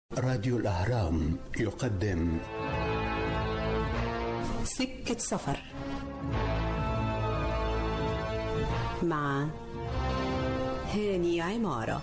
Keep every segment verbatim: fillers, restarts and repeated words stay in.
راديو الأهرام يقدم سكة سفر مع هاني عمارة.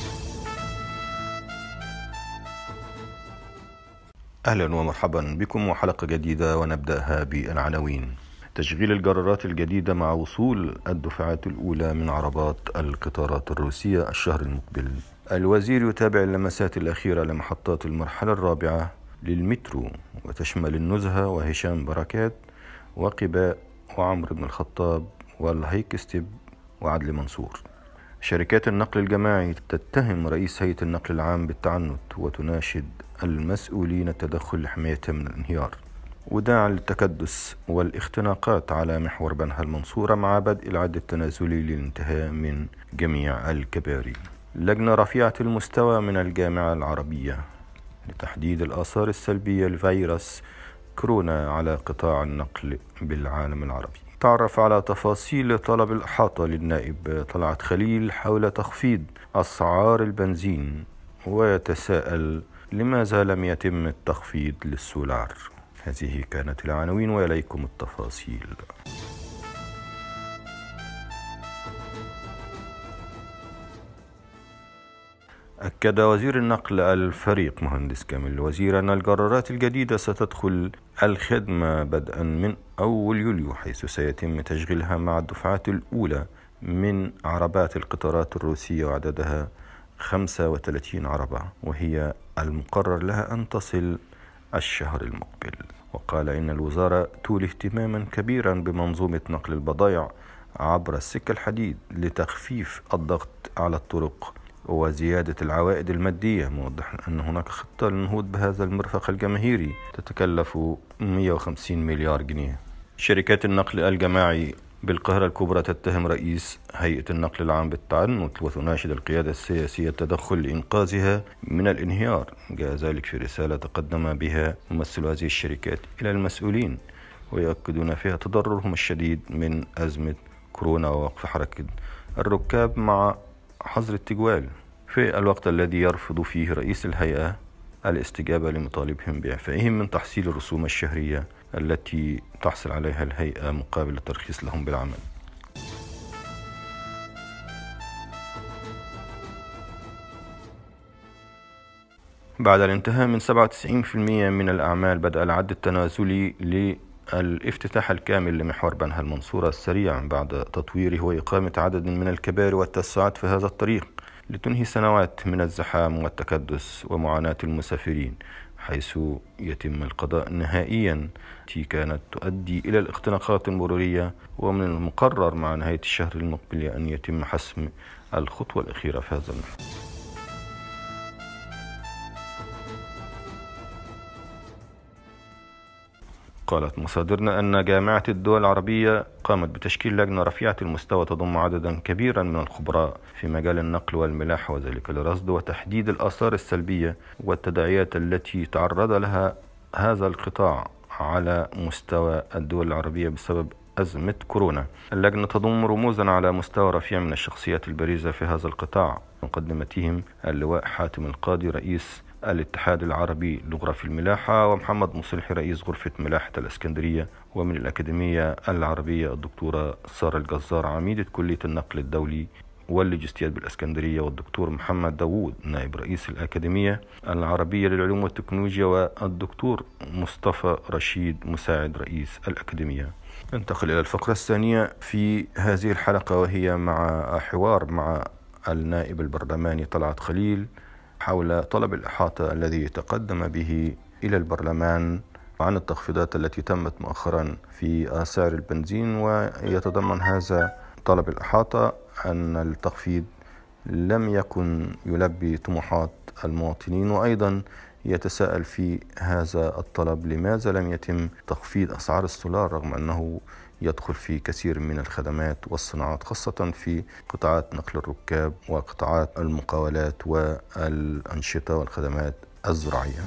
أهلا ومرحبا بكم وحلقة جديدة، ونبدأها بالعناوين. تشغيل الجرارات الجديدة مع وصول الدفعات الأولى من عربات القطارات الروسية الشهر المقبل. الوزير يتابع اللمسات الأخيرة لمحطات المرحلة الرابعة للمترو، وتشمل النزهة وهشام بركات وقباء وعمر بن الخطاب والهيك ستيب وعدلي منصور. شركات النقل الجماعي تتهم رئيس هيئة النقل العام بالتعنت وتناشد المسؤولين التدخل لحمايتها من الانهيار. وداعا للتكدس والاختناقات على محور بنها المنصورة مع بدء العد التنازلي للانتهاء من جميع الكباري. لجنة رفيعة المستوى من الجامعة العربية لتحديد الآثار السلبية لفيروس كورونا على قطاع النقل بالعالم العربي تعرف على تفاصيل طلب الإحاطة للنائب طلعت خليل حول تخفيض أسعار البنزين، ويتساءل لماذا لم يتم التخفيض للسولار. هذه كانت العناوين وإليكم التفاصيل. أكد وزير النقل الفريق مهندس كامل الوزير أن الجرارات الجديدة ستدخل الخدمة بدءا من أول يوليو، حيث سيتم تشغيلها مع الدفعات الأولى من عربات القطارات الروسية، وعددها خمسة وثلاثين عربة، وهي المقرر لها أن تصل الشهر المقبل. وقال إن الوزارة تولي اهتماما كبيرا بمنظومة نقل البضائع عبر السكة الحديد لتخفيف الضغط على الطرق وزيادة العوائد المادية، موضحا أن هناك خطة للنهوض بهذا المرفق الجماهيري تتكلف مئة وخمسين مليار جنيه. شركات النقل الجماعي بالقاهرة الكبرى تتهم رئيس هيئة النقل العام بالتعنت وتناشد القيادة السياسية التدخل لإنقاذها من الانهيار. جاء ذلك في رسالة تقدم بها ممثل هذه الشركات إلى المسؤولين، ويؤكدون فيها تضررهم الشديد من أزمة كورونا ووقف حركة الركاب مع حظر التجوال، في الوقت الذي يرفض فيه رئيس الهيئة الاستجابة لمطالبهم بإعفائهم من تحصيل الرسوم الشهرية التي تحصل عليها الهيئة مقابل الترخيص لهم بالعمل. بعد الانتهاء من سبعة وتسعين بالمئة من الأعمال، بدأ العد التنازلي للافتتاح الكامل لمحور بنها المنصورة السريع بعد تطويره وإقامة عدد من الكباري والتوسعات في هذا الطريق لتنهي سنوات من الزحام والتكدس ومعاناة المسافرين، حيث يتم القضاء نهائيا التي كانت تؤدي إلى الاختناقات المرورية. ومن المقرر مع نهاية الشهر المقبل أن يتم حسم الخطوة الأخيرة في هذا المحور. قالت مصادرنا أن جامعة الدول العربية قامت بتشكيل لجنة رفيعة المستوى تضم عددا كبيرا من الخبراء في مجال النقل والملاحة، وذلك لرصد وتحديد الآثار السلبية والتداعيات التي تعرض لها هذا القطاع على مستوى الدول العربية بسبب أزمة كورونا. اللجنة تضم رموزا على مستوى رفيع من الشخصيات البارزة في هذا القطاع، مقدمتهم اللواء حاتم القاضي رئيس الاتحاد العربي لغرف الملاحة، ومحمد مصلحي رئيس غرفة ملاحة الإسكندرية، ومن الأكاديمية العربية الدكتورة سارة الجزار عميدة كلية النقل الدولي واللوجستيات بالإسكندرية، والدكتور محمد داوود نائب رئيس الأكاديمية العربية للعلوم والتكنولوجيا، والدكتور مصطفى رشيد مساعد رئيس الأكاديمية. ننتقل إلى الفقرة الثانية في هذه الحلقة، وهي مع حوار مع النائب البرلماني طلعت خليل حول طلب الإحاطة الذي تقدم به إلى البرلمان عن التخفيضات التي تمت مؤخرا في أسعار البنزين. ويتضمن هذا طلب الإحاطة أن التخفيض لم يكن يلبي طموحات المواطنين، وأيضا يتساءل في هذا الطلب لماذا لم يتم تخفيض أسعار السولار رغم أنه يدخل في كثير من الخدمات والصناعات، خاصة في قطاعات نقل الركاب وقطاعات المقاولات والأنشطة والخدمات الزراعية.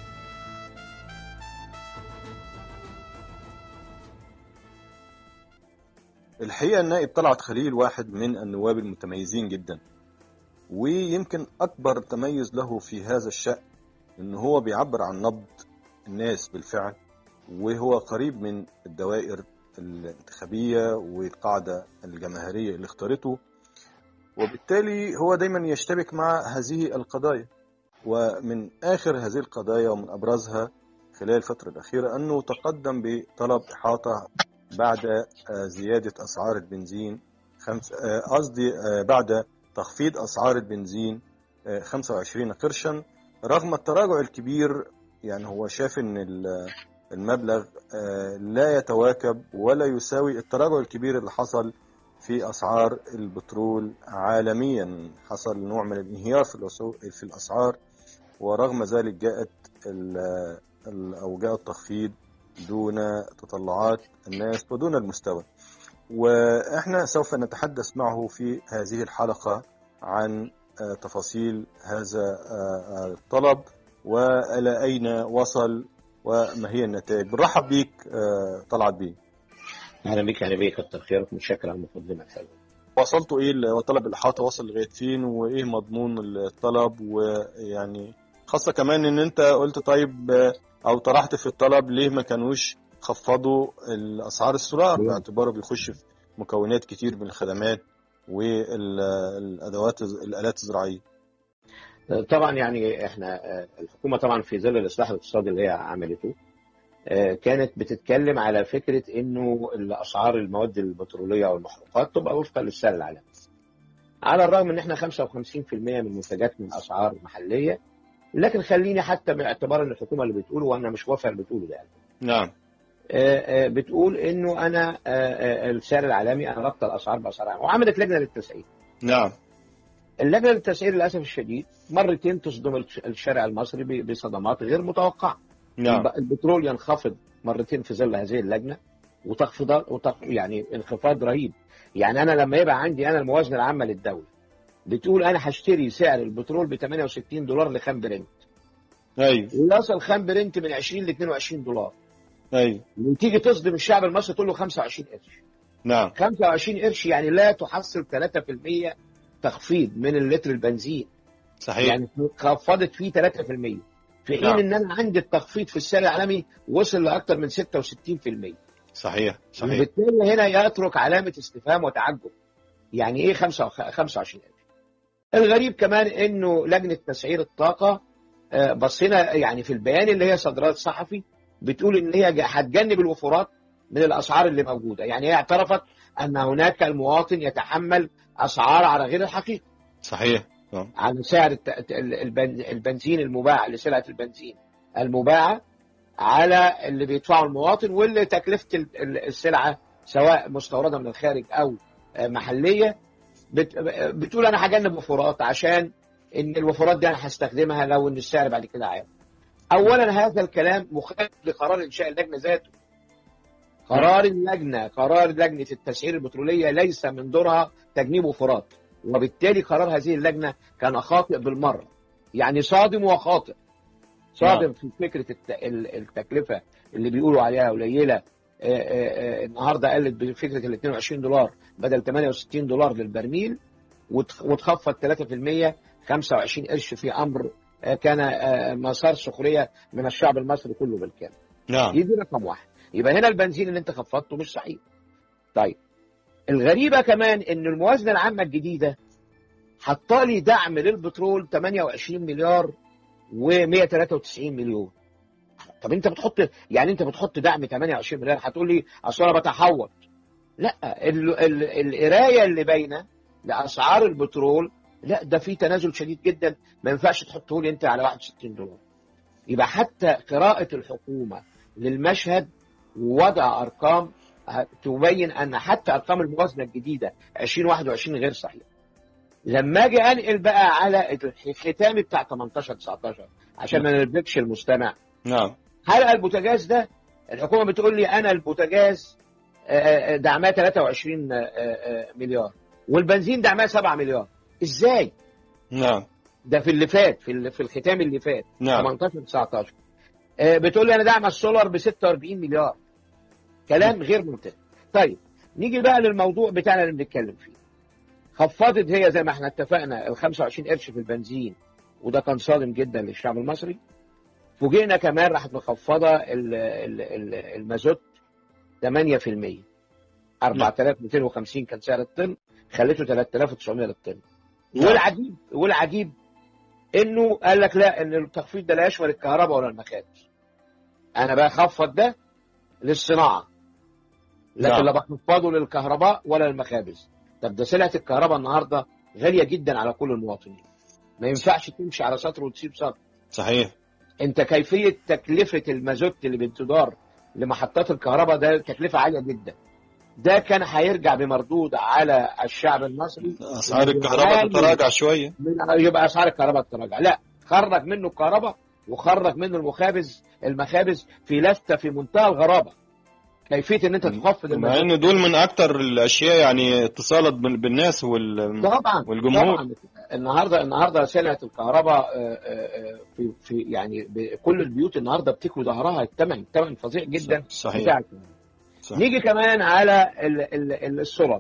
الحقيقة النائب طلعت خليل واحد من النواب المتميزين جدا، ويمكن أكبر تميز له في هذا الشأن إن هو بيعبر عن نبض الناس بالفعل، وهو قريب من الدوائر الانتخابية والقاعدة الجماهيرية اللي اختارته، وبالتالي هو دايما يشتبك مع هذه القضايا. ومن آخر هذه القضايا ومن أبرزها خلال الفترة الأخيرة أنه تقدم بطلب إحاطة بعد زيادة أسعار البنزين قصدي بعد تخفيض أسعار البنزين خمسة وعشرين قرشا، رغم التراجع الكبير. يعني هو شاف أن المبلغ لا يتواكب ولا يساوي التراجع الكبير اللي حصل في أسعار البترول عالميا. حصل نوع من الانهيار في الأسعار، ورغم ذلك جاءت أو جاء التخفيض دون تطلعات الناس ودون المستوى. وإحنا سوف نتحدث معه في هذه الحلقة عن تفاصيل هذا الطلب وإلى أين وصل وما هي النتائج. برحب بيك طلعت بيه. أهلا بك. أهلا بك، كتر خيرك، متشكر على المقدمة. وصلتوا إيه طلب الإحاطة، وصل لغاية فين، وإيه مضمون الطلب؟ ويعني خاصة كمان إن أنت قلت طيب أو طرحت في الطلب ليه ما كانوش خفضوا الأسعار السولار باعتباره بيخش في مكونات كتير من الخدمات والأدوات الآلات الزراعية. طبعا يعني احنا الحكومة طبعا في ظل الإصلاح الاقتصادي اللي هي عملته كانت بتتكلم على فكرة إنه الأسعار المواد البترولية أو المحروقات تبقى وفقا للسعر العالمي، على الرغم إن احنا خمسة وخمسين بالمئة من المنتجات من أسعار محلية. لكن خليني حتى باعتبار إن الحكومة اللي بتقوله وأنا مش وافق اللي بتقوله ده، نعم، بتقول إنه أنا السعر العالمي أنا ربط الأسعار بأسعار عالمية، وعملت لجنة للتسعير. نعم. اللجنة للتسعير للأسف الشديد مرتين تصدم الشارع المصري بصدمات غير متوقعة. نعم. البترول ينخفض مرتين في ظل هذه اللجنة، وتخفيضات وتخ... يعني انخفاض رهيب. يعني أنا لما يبقى عندي أنا الموازنة العامة للدولة بتقول أنا هشتري سعر البترول ب ثمانية وستين دولار لخام برنت، أيوه، ويصل خام برنت من عشرين ل اثنين وعشرين دولار، أيوه، وتيجي تصدم الشعب المصري تقول له خمسة وعشرين قرش. نعم. خمسة وعشرين قرش يعني لا تحصل ثلاثة بالمئة تخفيض من اللتر البنزين. صحيح. يعني خفضت فيه ثلاثة بالمئة، في حين نعم. ان انا عندي التخفيض في السعر العالمي وصل لاكثر من ستة وستين بالمئة. صحيح صحيح. وبالتالي هنا يترك علامه استفهام وتعجب، يعني ايه خمسة وعشرين ألف؟ الغريب كمان انه لجنه تسعير الطاقه بصينا يعني في البيان اللي هي صدرات صحفي بتقول ان هي هتجنب الوفرات من الاسعار اللي موجوده. يعني هي اعترفت ان هناك المواطن يتحمل اسعار على غير الحقيقه. صحيح. على سعر البنزين المباع لسلعة البنزين المباعة على اللي بيدفعه المواطن، واللي تكلفة السلعة سواء مستوردة من الخارج أو محلية. بتقول أنا هجنب وفرات عشان إن الوفرات دي أنا هستخدمها لو إن السعر بعد كده عالي. أولا هذا الكلام مخالف لقرار إنشاء اللجنة ذاته. قرار اللجنة قرار لجنة التسعير البترولية ليس من دورها تجنيب وفرات، وبالتالي قرار هذه اللجنة كان خاطئ بالمرة. يعني صادم وخاطئ. صادم في فكرة التكلفة اللي بيقولوا عليها قليلة، النهاردة قلت بفكرة ال اثنين وعشرين دولار بدل ثمانية وستين دولار للبرميل، وتخفض ثلاثة بالمئة خمسة وعشرين قرش في أمر كان مسار سخرية من الشعب المصري كله بالكامل. نعم. يدي رقم واحد. يبقى هنا البنزين اللي انت خفضته مش صحيح. طيب الغريبة كمان ان الموازنة العامة الجديدة حطالي دعم للبترول ثمانية وعشرين مليار ومئة وثلاثة وتسعين مليون. طب انت بتحط يعني انت بتحط دعم ثمانية وعشرين مليار هتقول لي اصل انا بتحوط. لا، القرايه اللي باينه لاسعار البترول لا ده في تنازل شديد جدا، ما ينفعش تحطه لي انت على واحد وستين دولار. يبقى حتى قراءة الحكومة للمشهد ووضع ارقام تبين ان حتى ارقام الموازنه الجديده ألفين وواحد وعشرين غير صحيحه. لما اجي انقل بقى على الختام بتاع ثمانية عشر تسعة عشر عشان ما نربكش المستمع. نعم. حلقه البوتاجاز ده الحكومه بتقول لي انا البوتاجاز دعمها ثلاثة وعشرين مليار والبنزين دعمها سبعة مليار. ازاي؟ نعم. ده في اللي فات في في الختام اللي فات. نعم. ثمانية عشر تسعة عشر بتقول لي انا دعم السولار ب ستة وأربعين مليار. كلام غير منطقي. طيب نيجي بقى للموضوع بتاعنا اللي بنتكلم فيه. خفضت هي زي ما احنا اتفقنا ال خمسة وعشرين قرش في البنزين، وده كان صادم جدا للشعب المصري. فوجئنا كمان راحت مخفضه ال- ال- ال- المازوت ثمانية في المية، أربعة آلاف ومئتين وخمسين كان سعر الطن، خليته ثلاثة آلاف وتسعمية للطن. نعم. والعجيب والعجيب انه قال لك لا، ان التخفيض ده لا يشمل الكهرباء ولا المخابز. انا بخفض ده للصناعه، لكن نعم. لا بخفضه للكهرباء ولا للمخابز. طب ده سلعه الكهرباء النهارده غاليه جدا على كل المواطنين، ما ينفعش تمشي على سطر وتسيب سطر. صحيح. انت كيفيه تكلفه المازوت اللي بتدار لمحطات الكهرباء ده تكلفه عاليه جدا. ده كان هيرجع بمردود على الشعب المصري. اسعار الكهرباء تتراجع شويه، يبقى اسعار الكهرباء تتراجع. لا، خرج منه الكهرباء وخرج منه المخابز المخابز في لفته في منتهى الغرابه. كيفيه ان انت تخفض مع المازوت. ان دول من اكتر الاشياء يعني اتصالا بال- بالناس وال... طبعا والجمهور. طبعا النهارده النهارده سلعه الكهرباء آه، آه، في في يعني ب- كل البيوت النهارده بتكوي ظهرها. الثمن الثمن فظيع جدا. صحيح. بتاع الكهرباء. صحيح. نيجي كمان على ال- ال- ال- السولار.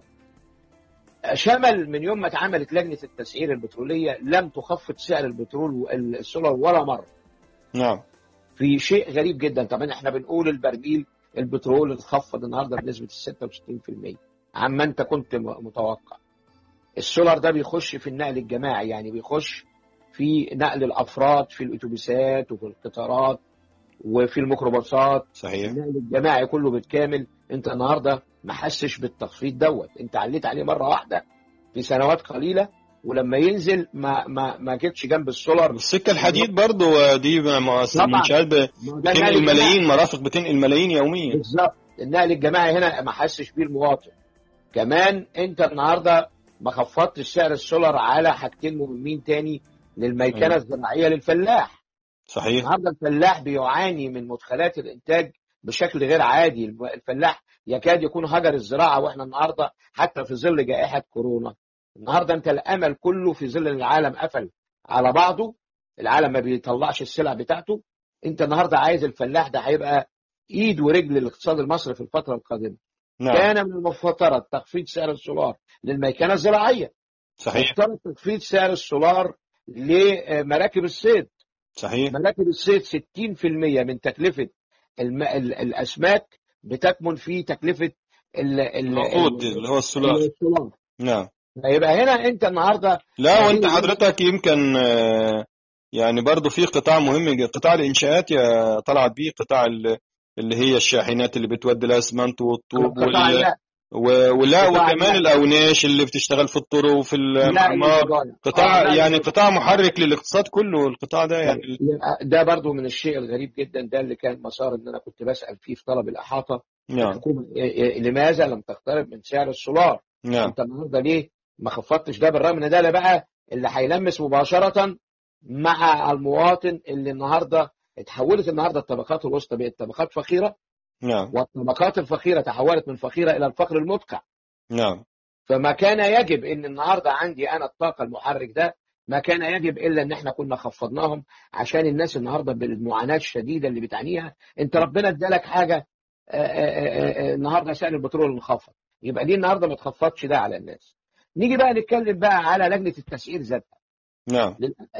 شمل من يوم ما اتعملت لجنه التسعير البتروليه لم تخفض سعر البترول والسولار ولا مره. نعم. في شيء غريب جدا. طبعا احنا بنقول البرميل البترول اتخفض النهارده بنسبه ستة وستين في المية عما انت كنت م- متوقع. السولار ده بيخش في النقل الجماعي، يعني بيخش في نقل الافراد في الاتوبيسات وفي القطارات وفي الميكروباصات. صحيح. النقل الجماعي كله بالكامل. انت النهارده ما حسش بالتخفيض دوت، انت عليت عليه مره واحده في سنوات قليله، ولما ينزل ما ما ما جتش جنب السولار. السكه الحديد برضو دي طبعا. منشآت ما ده بتنقل النقل الجماعي. ملايين، مرافق بتنقل ملايين يوميا. بالظبط. النقل الجماعي هنا ما حسش بيه المواطن. كمان انت النهارده ما خفضتش سعر السولار على حاجتين مهمين تاني للميكنه أيوة. الزراعيه للفلاح. صحيح. النهارده الفلاح بيعاني من مدخلات الانتاج بشكل غير عادي. الفلاح يكاد يكون هجر الزراعه، واحنا النهارده حتى في ظل جائحه كورونا. النهارده انت الامل كله في ظل العالم قفل على بعضه، العالم ما بيطلعش السلع بتاعته. انت النهارده عايز الفلاح ده هيبقى ايد ورجل الاقتصاد المصري في الفتره القادمه. نعم. كان من المفترض تخفيض سعر السولار للميكنه الزراعيه. صحيح. مفترض تخفيض سعر السولار لمراكب الصيد. صحيح. مراكب الصيد ستين في المية من تكلفه الم... ال... الاسماك بتكمن في تكلفه ال... ال... الوقود اللي هو السولار. السولار. نعم. يبقى هنا انت النهارده لا، وانت حضرتك يمكن آه، يعني برضو في قطاع مهم، قطاع الانشاءات يا طلعت بيه، قطاع ال- اللي هي الشاحنات اللي بتودي الاسمنت والطوب قطاع وال... النقل. و- ولا قطاع وكمان النقل. الاوناش اللي بتشتغل في الطرق وفي المعمار. البضائع. قطاع آه، لا، يعني لا. قطاع محرك للاقتصاد كله القطاع ده يعني. يبقى ده برضو من الشيء الغريب جدا، ده اللي كان مسار ان انا كنت بسال فيه في طلب الاحاطه. نعم. الحكومه إيه- إيه- لماذا لم تقترب من سعر السولار؟ نعم. انت النهارده ليه ما خفضتش ده؟ بالرغم ان ده اللي بقى اللي هيلمس مباشره مع المواطن اللي النهارده اتحولت النهارده الطبقات الوسطى بقت طبقات فقيره، نعم. والطبقات الفقيره تحولت من فقيره الى الفقر المدقع. نعم. فما كان يجب ان النهارده عندي انا الطاقه المحرك ده، ما كان يجب الا ان احنا كنا خفضناهم عشان الناس النهارده بالمعاناه الشديده اللي بتعانيها. انت ربنا ادالك حاجه آآ آآ آآ النهارده سعر البترول انخفض، يبقى ليه النهارده ما تخفضش ده على الناس؟ نيجي بقى نتكلم بقى على لجنه التسعير ذاتها. نعم.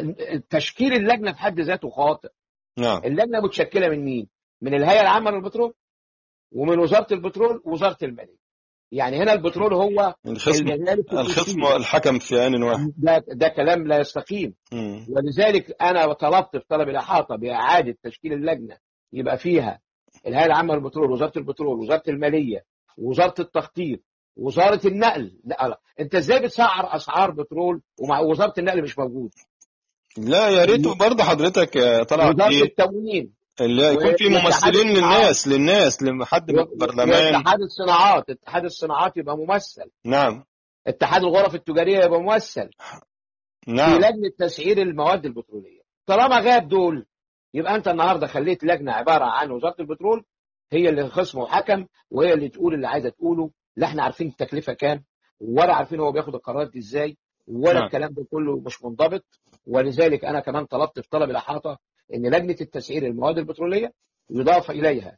تشكيل اللجنه في حد ذاته خاطئ. نعم. اللجنه متشكله من مين؟ من الهيئه العامه للبترول، ومن وزاره البترول، ووزاره الماليه. يعني هنا البترول هو الخصم اللي غالب في الخصم التشكيل. الحكم في آن واحد. ده ده كلام لا يستقيم. مم. ولذلك انا طلبت في طلب الاحاطه باعاده تشكيل اللجنه، يبقى فيها الهيئه العامه للبترول، وزاره البترول، وزاره الماليه، وزاره التخطيط، وزاره النقل. لا لا، انت ازاي بتسعر اسعار بترول ومع وزاره النقل مش موجود؟ لا، يا ريت برضه حضرتك آه، طلعت وزاره ايه التموين، اللي يكون في واتحاد ممثلين الصناعات. للناس للناس لحد من البرلمان. واتحاد الصناعات، اتحاد الصناعات يبقى ممثل، نعم. اتحاد الغرف التجاريه يبقى ممثل في نعم. لجنه تسعير المواد البتروليه. طالما غاب دول، يبقى انت النهارده خليت لجنه عباره عن وزاره البترول هي اللي خصم وحكم، وهي اللي تقول اللي عايزه تقوله. لا احنا عارفين التكلفه كام، ولا عارفين هو بياخد القرارات دي ازاي، ولا نعم. الكلام ده كله مش منضبط. ولذلك انا كمان طلبت في طلب الاحاطه ان لجنه التسعير المواد البتروليه يضاف اليها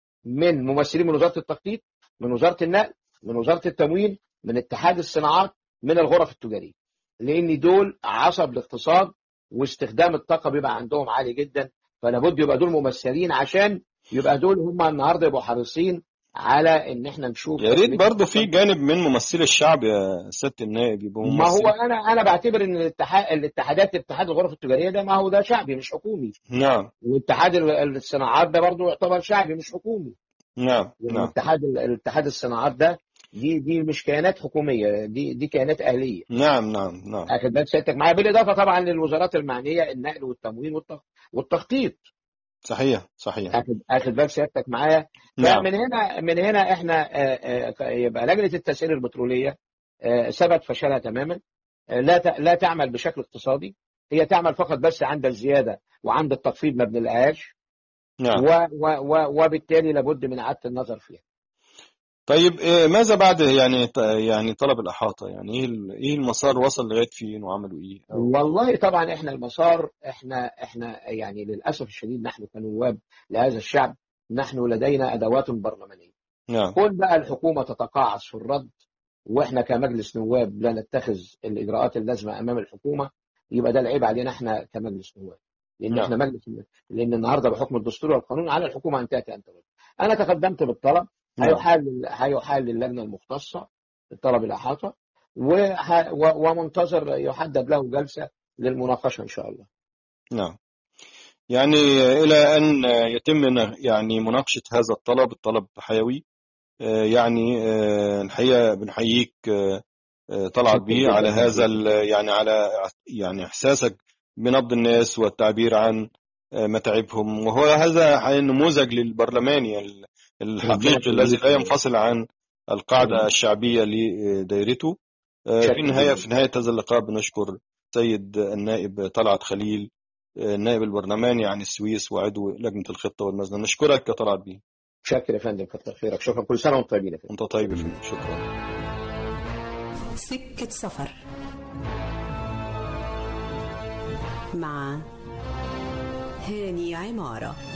من ممثلين من وزاره التخطيط، من وزاره النقل، من وزاره التموين، من اتحاد الصناعات، من الغرف التجاريه، لان دول عصب الاقتصاد، واستخدام الطاقه بيبقى عندهم عالي جدا فلا بد يبقى دول ممثلين عشان يبقى دول هم النهارده يبقوا حريصين على ان احنا نشوف. يا ريت برضه في جانب من ممثلي الشعب يا سياده النائب يبقوا ما هو انا انا بعتبر ان الاتحاد الاتحادات اتحاد الغرف التجاريه ده ما هو ده شعبي مش حكومي. نعم. واتحاد الصناعات ده برضه يعتبر شعبي مش حكومي. نعم نعم. الاتحاد الاتحاد الصناعات ده دي دي مش كيانات حكوميه، دي دي كيانات اهليه. نعم نعم نعم. اخد بالك سيادتك معايا، بالاضافه طبعا للوزارات المعنيه النقل والتموين والتخطيط. صحيح صحيح. اخد اخد بالك سيادتك معايا. نعم. فمن هنا من هنا احنا يبقى لجنه التسعير البتروليه ثبت فشلها تماما. لا لا تعمل بشكل اقتصادي، هي تعمل فقط بس عند الزياده وعند التخفيض ما بنلاقيهاش. نعم. و و وبالتالي لابد من اعاده النظر فيها. طيب ماذا بعد يعني يعني طلب الإحاطة؟ يعني ايه ايه المسار وصل لغايه فين وعملوا ايه؟ والله طبعا احنا المسار احنا احنا يعني للاسف الشديد نحن كنواب لهذا الشعب نحن لدينا ادوات برلمانيه. نعم. كون بقى الحكومه تتقاعس في الرد واحنا كمجلس نواب لا نتخذ الاجراءات اللازمه امام الحكومه، يبقى ده العيب علينا احنا كمجلس نواب. لان نعم. احنا مجلس، لان النهارده بحكم الدستور والقانون على الحكومه ان تاتي ان ترد. انا تقدمت بالطلب. نعم. هيحال هيحال للجنه المختصه طلب الاحاطه ومنتظر يحدد له جلسه للمناقشه ان شاء الله. نعم. يعني الى ان يتم يعني مناقشه هذا الطلب، الطلب حيوي. يعني الحقيقه بنحييك طلعت بيه على هذا يعني على يعني احساسك بنبض الناس والتعبير عن متاعبهم، وهو هذا نموذج للبرلماني الحقيقي الذي لا ينفصل عن القاعدة الشعبية لدائرته. في نهاية في نهاية هذا اللقاء بنشكر سيد النائب طلعت خليل النائب البرلماني عن السويس وعضو لجنة الخطة والمزنة. نشكرك يا طلعت بيه. شكرا يا فندم، كتر خيرك. شكرا، كل سنة وانتم طيبين. انت طيب يا فندم. شكرا. سكة سفر مع هاني عمارة.